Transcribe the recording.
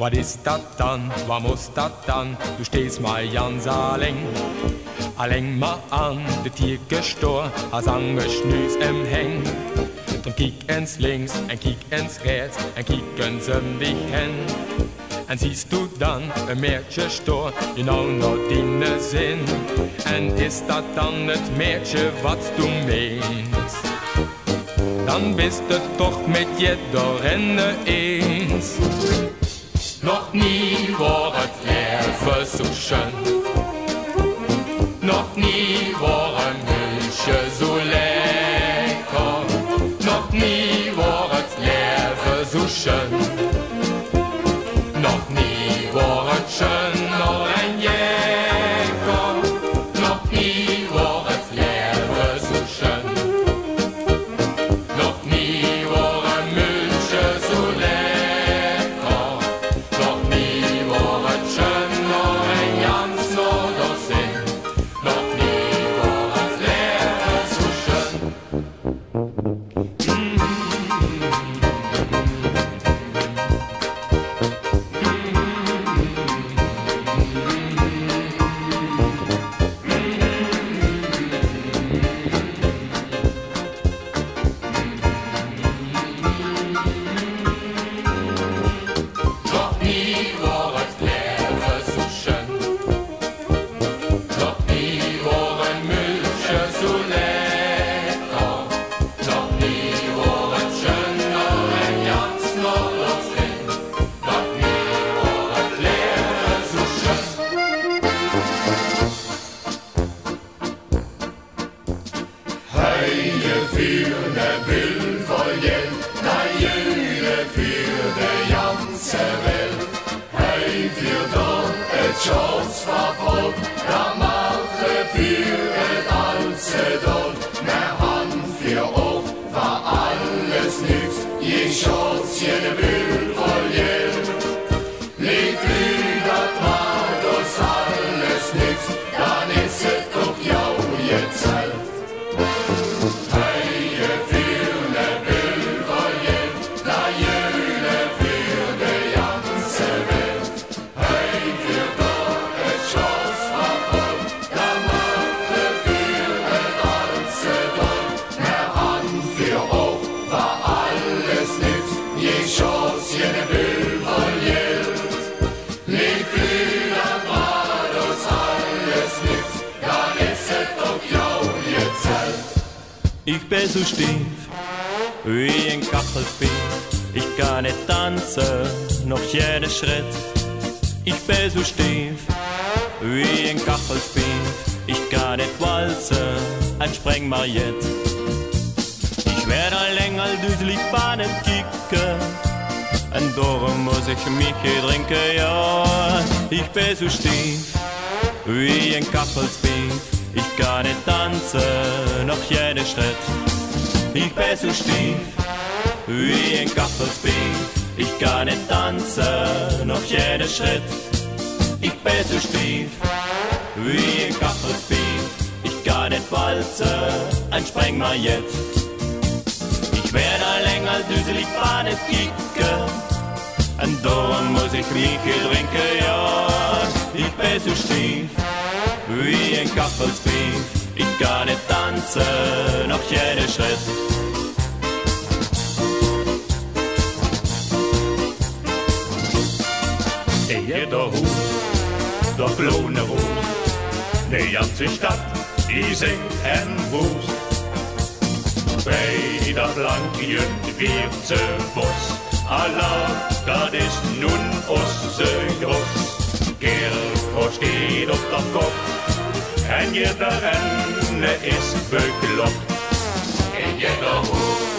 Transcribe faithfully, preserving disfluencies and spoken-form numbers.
Wat is dat dan, wat moest dat dan? Du stehst mal ganz allein. Allein maar aan de tierkestoor, als angeschnüs im Heng. Drum kiek eens links en kiek eens rechts en kiek eens um dich hen. En siehst du dann een Mädchen stor, genau naar deine Sinn. En is dat dan het Mädchen wat du meinst? Dan bist du doch mit jeder Renne eens. Noch nie war het Leben so schön. Noch nie war ein Milch so lecker. Noch nie war het Leben so schön. Noch nie war het schöner ein Jäger. Noch nie war het Leben so schön. Noch nie war ein Milch so lecker. Noch nie war het schöner ein ganz norder Sinn. Noch nie war het Leben so schön. Noch nie war het Leben so schön. Noch nie war ein Milch so lecker. Noch nie war het schöner ein ganz norder Sinn. Noch nie war het Leben so schön. Heie für ne Bild voll Geld, na jüle für de ganze Welt. Hei für dort et Schatz verfolgt, da mache für et Alze dort. Ne Hand für auch war alles nix, je Schatz jene Bild voll Geld. Leg wieder mal das alles nix, dann ist es doch jau gezählt. Heie für ne Bild voll Geld, na jüle für de ganze Welt. Hei für dort et Schatz verfolgt, da mache für et Alze dort. Ne Hand für auch war alles nix, je Schatz jene Bild voll Geld. Leg wieder mal das alles nix, dann ist es doch jau gezählt. Ich bin so stief wie ein Kachelspiel. Ich kann nicht tanzen, noch jeden Schritt. Ich bin so stief wie ein Kachelspiel. Ich kann nicht walzen, ein Spreng mal jetzt. Ich werde länger düselig Bahnen kicken. Und darum muss ich mich hier trinken, ja. Ich bin so stief wie ein Kachelspiel. Ich kann nicht tanzen, noch jeden Schritt. Ich bin so stief wie ein Kachelspiel. Ich kann nicht tanzen, noch jeden Schritt. Ich bin so stief wie ein Kachelspiel. Ich kann nicht walzen, ein Spreng mal jetzt. Ich werde länger düselig Bahnen kicken. Und darum muss ich mich hier trinken, ja. Ich bin so stief wie ein Kachelspiel. Ich kann nicht tanzen, noch jeden Schritt. In jeder Hut, der blone Rot, die ganze Stadt, die singt en woest. Bei der blanken Jünd wird ze bos, Allah, dat is nun osse groß. Kerl steht op der Kopf, en jeder Renne ist bekloppt. In jeder Hut,